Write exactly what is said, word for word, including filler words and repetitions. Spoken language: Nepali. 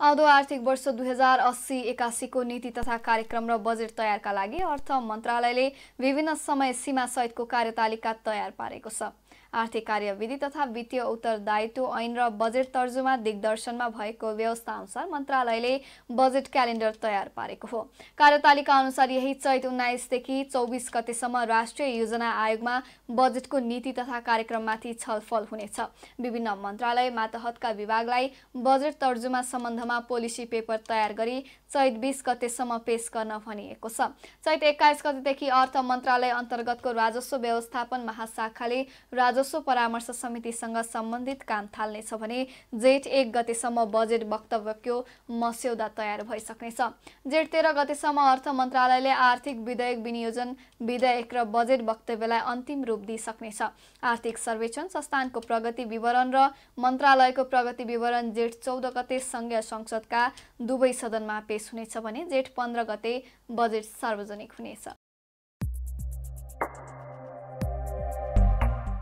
आउँदो आर्थिक वर्ष दुई हजार अस्सी एकासी को नीति तथा कार्यक्रम र बजेट तयारका लागि अर्थ मन्त्रालयले विभिन्न समय सीमा सहितको कार्यतालिका तयार पारेको छ। आर्थिक कार्यविधि तथा वित्तीय उत्तरदायित्व ऐन र बजेट तर्जुमा दिग्दर्शनमा भएको व्यवस्था अनुसार मन्त्रालयले बजेट क्यालेन्डर तयार पारेको हो। कार्यतालिका अनुसार यही चैत उन्नाइसदेखि चौबिस गतेसम्म राष्ट्रिय योजना आयोगमा बजेटको नीति तथा कार्यक्रममाथि छलफल हुनेछ। विभिन्न मन्त्रालय मातहतका विभागलाई बजेट तर्जुमा सम्बन्धमा पोलिसी पेपर तयार गरी चैत बीस गतेसम्म पेश गर्न भनिएको छ। चैत एक्काइस गतेदेखि अर्थ मन्त्रालय अन्तर्गतको राजस्व व्यवस्थापन महाशाखाले राजस्व परामर्श समितिसँग सम्बन्धित काम थाल्नेछ भने जेठ एक गतेसम्म बजेट वक्तव्यको मस्यौदा तयार भइसक्नेछ। जेठ तेह्र गतेसम्म अर्थ मन्त्रालयले आर्थिक विधेयक विनियोजन विधेयक र बजेट वक्तव्यलाई अन्तिम रूप दिइसक्नेछ। आर्थिक सर्वेक्षण संस्थानको प्रगति विवरण र मन्त्रालयको प्रगति विवरण जेठ चौध गते संघीय संसदका दुवै सदनमा पेश हुनेछ भने जेठ पन्ध्र गते बजेट सार्वजनिक हुनेछ।